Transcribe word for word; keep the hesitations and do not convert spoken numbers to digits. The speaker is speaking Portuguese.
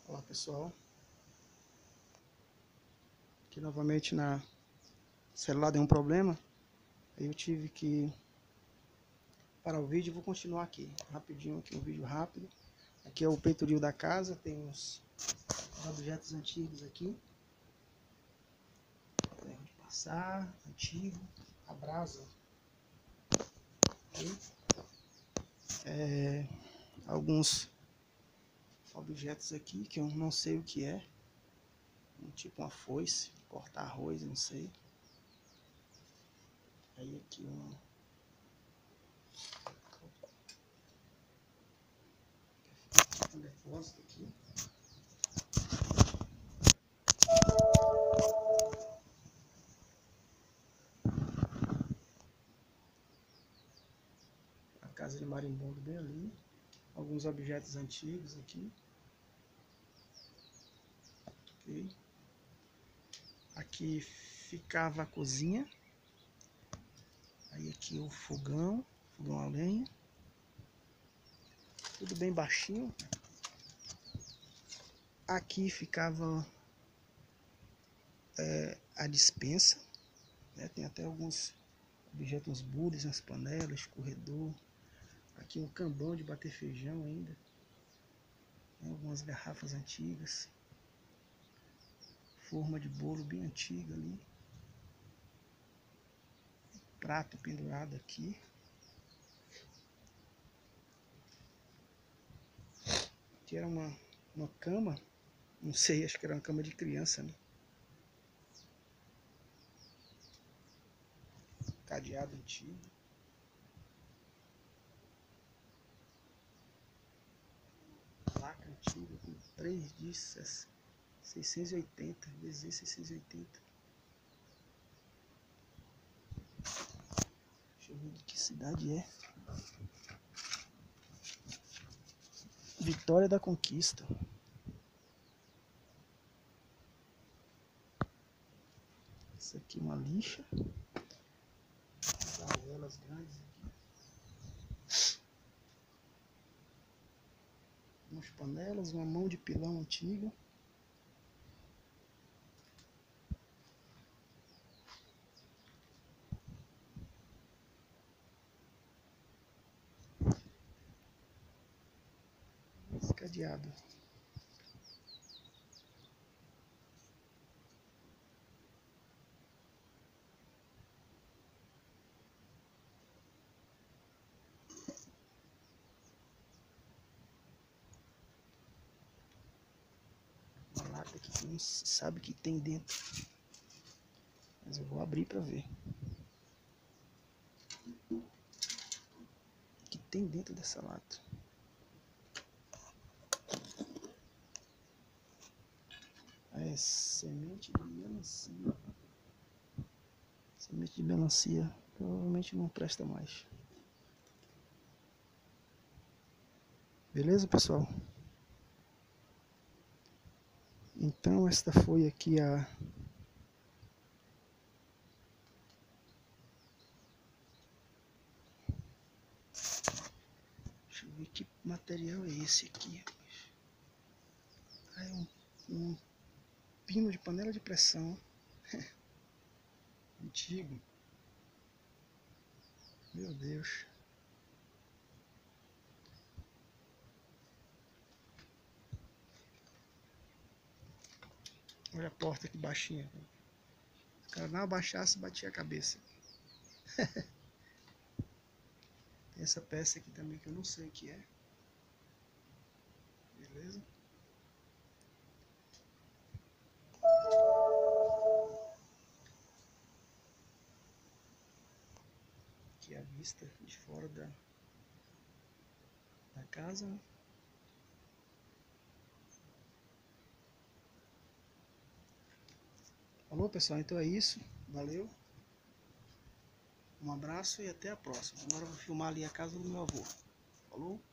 Olá pessoal, aqui novamente na celular deu um problema, aí eu tive que parar o vídeo e vou continuar aqui, rapidinho, aqui um vídeo rápido. Aqui é o peitoril da casa, tem uns objetos antigos aqui, ferro de passar, antigo, a brasa, aqui. É, alguns objetos aqui que eu não sei o que é, um tipo uma foice, cortar arroz, não sei. Aí aqui um, um depósito aqui. A casa de marimbondo bem ali. Alguns objetos antigos aqui. Okay. Aqui ficava a cozinha. Aí aqui o fogão, fogão a lenha. Tudo bem baixinho. Aqui ficava é, a despensa, né? Tem até alguns objetos, uns bules nas panelas, escorredor. Aqui um cambão de bater feijão ainda. Tem algumas garrafas antigas. Forma de bolo bem antiga ali. Prato pendurado aqui. Aqui era uma, uma cama. Não sei, acho que era uma cama de criança, né? Cadeado antigo. Placa antiga com três discos, seiscentos e oitenta, V Z seiscentos e oitenta. Deixa eu ver de que cidade é. Vitória da Conquista. Isso aqui é uma lixa. Varelas grandes aqui. Umas panelas, uma mão de pilão antiga. Esse cadeado. Uma lata aqui que não se sabe o que tem dentro. Mas eu vou abrir para ver. O que tem dentro dessa lata? É semente de melancia. Semente de melancia. Provavelmente não presta mais. Beleza, pessoal? Então esta foi aqui a deixa eu ver que material é esse aqui. Ah, é um, um pino de panela de pressão. Antigo. Meu Deus. Olha a porta aqui baixinha. Se o cara não abaixasse, batia a cabeça. Tem essa peça aqui também que eu não sei o que é. Beleza? Aqui é a vista de fora da, da casa. Falou, pessoal? Então é isso. Valeu. Um abraço e até a próxima. Agora eu vou filmar ali a casa do meu avô. Falou?